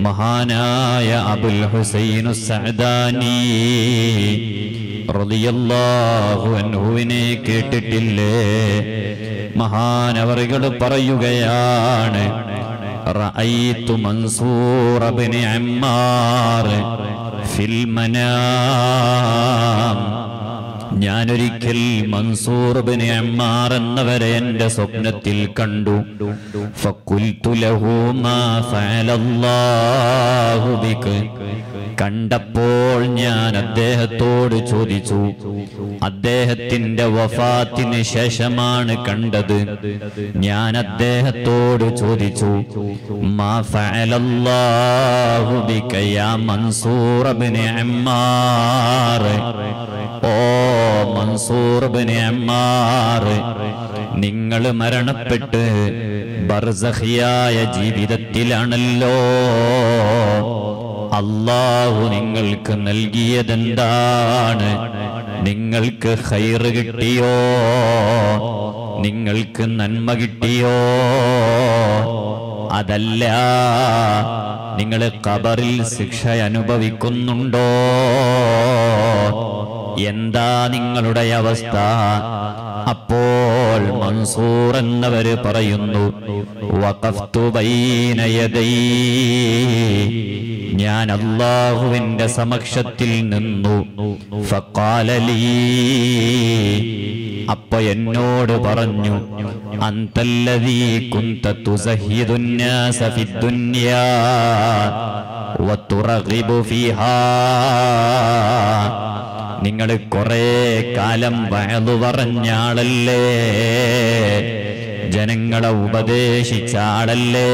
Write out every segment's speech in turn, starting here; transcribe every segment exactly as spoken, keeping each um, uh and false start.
മഹാനായ അബുൽ ഹുസൈൻ സഅദാനി റളിയല്ലാഹു അൻഹുവിനെ കേട്ടിട്ടില്ലേ? മഹാനവറുകൾ പറയുകയാണ്, റഅയ്തു മൻസൂർ ഇബ്നു അമ്മാർ ഫിൽ മനാം. ഞാനൊരിക്കൽ മൻസൂർ ഇബ്നു അമ്മാർ എന്നവരെ എൻ്റെ സ്വപ്നത്തിൽ കണ്ടു. ഫഖുൽതു ലഹു മാ ഫഅലല്ലാഹു ബിക. കണ്ടപ്പോൾ ഞാൻ അദ്ദേഹത്തോട് ചോദിച്ചു, അദ്ദേഹത്തിന്റെ വഫാത്തിന് ശേഷമാണ് കണ്ടത്. ഞാൻ അദ്ദേഹത്തോട് ചോദിച്ചു, മാ ഫഅലല്ലാഹു ബിക യാ മൻസൂർ ഇബ്നു അമ്മാർ. ഓ മൻസൂർ ഇബ്നു അമ്മാർ, നിങ്ങൾ മരണപ്പെട്ട് ബർസഖിയായ ജീവിതത്തിലാണല്ലോ. അല്ലാഹു നിങ്ങൾക്ക് നൽകിയതെന്താണ്? നിങ്ങൾക്ക് ഖൈറ് കിട്ടിയോ? നിങ്ങൾക്ക് നന്മ കിട്ടിയോ? അതല്ല, നിങ്ങൾ ഖബറിൽ ശിക്ഷ അനുഭവിക്കുന്നുണ്ടോ? എന്താ നിങ്ങളുടെ അവസ്ഥ? അപ്പോൾ മൻസൂർ എന്നവര് പറയുന്നു, വഖഫ്തു ബൈന യദൈ. ഞാൻ അല്ലാഹുവിന്റെ സമക്ഷത്തിൽ നിന്നു. ഫഖാല ലീ. അപ്പൊ എന്നോട് പറഞ്ഞു, അന്തല്ലദീ കുന്ത തുസഹിദുൻ നാസ ഫിദ്ദുനിയാ വതുറഗിബു ഫീഹാ. നിങ്ങൾ കുറെ കാലം വഅദ് പറഞ്ഞ ആളല്ലേ, ജനങ്ങളെ ഉപദേശിച്ച ആളല്ലേ.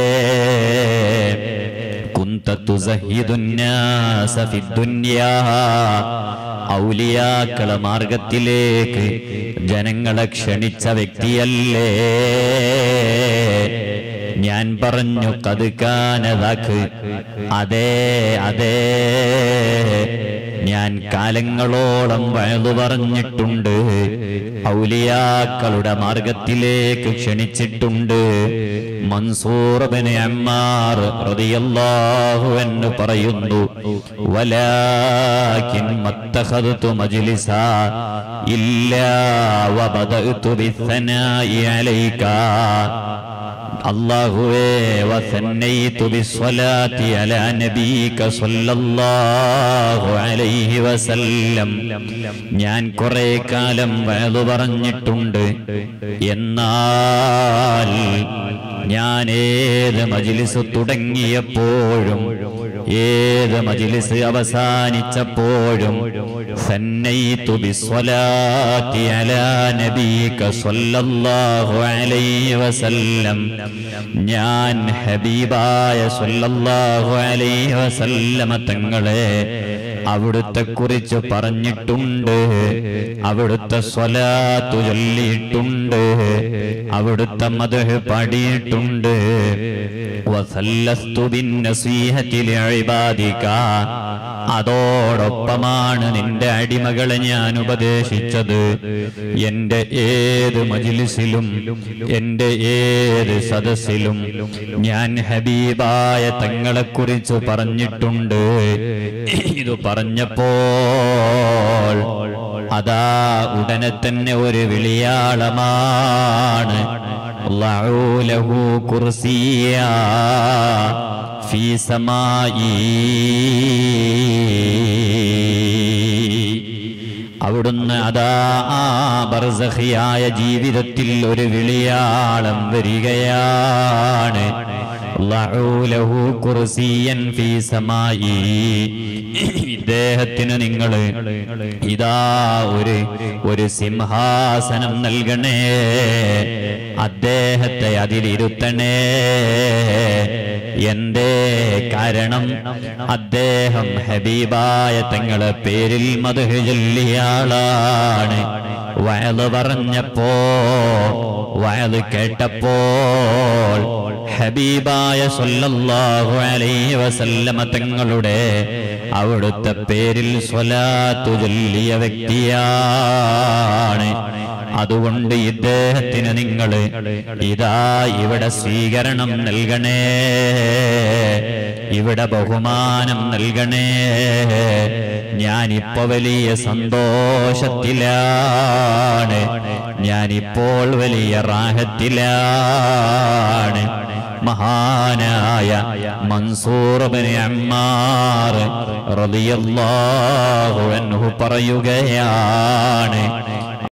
കുന്ത തുസഹിദുൻ നാസ ഫിദ്ദുനിയാ. ഔലിയാക്കളെ മാർഗത്തിലേക്ക് ജനങ്ങളെ ക്ഷണിച്ച വ്യക്തിയല്ലേ. ഞാൻ പറഞ്ഞു, ഖദ് കാന ദാക്. അതെ അതെ, ഞാൻ കാലങ്ങളോളം വഅദ് പറഞ്ഞിട്ടുണ്ട്, ഔലിയാക്കളുടെ മാർഗത്തിലേക്ക് ക്ഷണിച്ചിട്ടുണ്ട്. മൻസൂർ ഇബ്നു അമ്മാർ റളിയല്ലാഹു അൻഹു പറയുന്നു, വലാകിൻ മത്തഖദതു മജ്ലിസാ ഇല്ലാ വബദഅതു ബിസ്സനാഇ അലൈക. അല്ലാഹുവേ, വസന്നൈതു ബിസ്സലാത്തി അലാ നബീക സല്ലല്ലാഹു അലൈഹി വസല്ലം. ഞാൻ കുറെ കാലം വഅദ് പറഞ്ഞിട്ടുണ്ട്, എന്നാൽ ഞാൻ ഏത് മജ്ലിസ് തുടങ്ങിയപ്പോഴും ഏത് മജ്ലിസ് അവസാനിച്ചപ്പോഴും സന്നൈതു ബിസ്സലാത്തി അലാ നബീക സല്ലല്ലാഹു അലൈഹി വസല്ലം. ഞാൻ ഹബീബായ സല്ലല്ലാഹു അലൈഹി വസല്ലമ തങ്ങളെ അവിടുത്തെ കുറിച്ച് പറഞ്ഞിട്ടുണ്ട്, അവിടുത്തെ സ്വലാത്ത് ചൊല്ലിയിട്ടുണ്ട്, അവിടുത്തെ മദ്ഹ് പാടിയിട്ടുണ്ട്. വസല്ലസ്തു ബിന്നസീഹതി ലിഇബാദിക. അതോടൊപ്പമാണ് നിന്റെ അടിമകളെ ഞാൻ ഉപദേശിച്ചത്. എന്റെ ഏത് മജ്ലിസിലും എന്റെ ഏത് സദസ്സിലും ഞാൻ ഹബീബായ തങ്ങളെ കുറിച്ച് പറഞ്ഞിട്ടുണ്ട്. ഇത് പറഞ്ഞപ്പോൾ അതാ ഉടനെ തന്നെ ഒരു വിളിയാളമാണ്. അല്ലാഹു ലഹു കുർസിയാ ഫീ സമാഇ. അവിടുന്ന് അതാ ആ ബർസഖിയായ ജീവിതത്തിൽ ഒരു വിളിയാളം വരികയാണ്. അല്ലാഹു ലഹു കുർസിയൻ ഫീ സമാഇ. ഇദ്ദേഹത്തിന് നിങ്ങൾ ഇതാ ഒരു ഒരു സിംഹാസനം നൽകണേ, അദ്ദേഹത്തെ അതിലിരുത്തണേ. എന്തേ കാരണം? അദ്ദേഹം ഹബീബായ തങ്ങളെ പേരിൽ മദ്ഹ് ചൊല്ലിയാളാണ്. വഅദ് പറഞ്ഞപ്പോ വഅദ് കേട്ടപ്പോൾ ഹബീബായ സല്ലല്ലാഹു അലൈഹി വസല്ലമ തങ്ങളുടെ അവിടുത്തെ പേരിൽ സ്വലാത്ത് ചൊല്ലിയ വ്യക്തിയാണ്. അതുകൊണ്ട് ഇദ്ദേഹത്തിന് നിങ്ങൾ ഇതാ ഇവിടെ സ്വീകരണം നൽകണേ. ഇവിടെ ബഹുമാനം നൽകണേ. ഞാനിപ്പോ വലിയ സന്തോഷത്തിലാണ്, ഞാനിപ്പോൾ വലിയ റാഹത്തിലാണ്. മഹാനായ മൻസൂർ ഇബ്നു അമ്മാർ റളിയല്ലാഹു അൻഹു പറയുകയാണ്,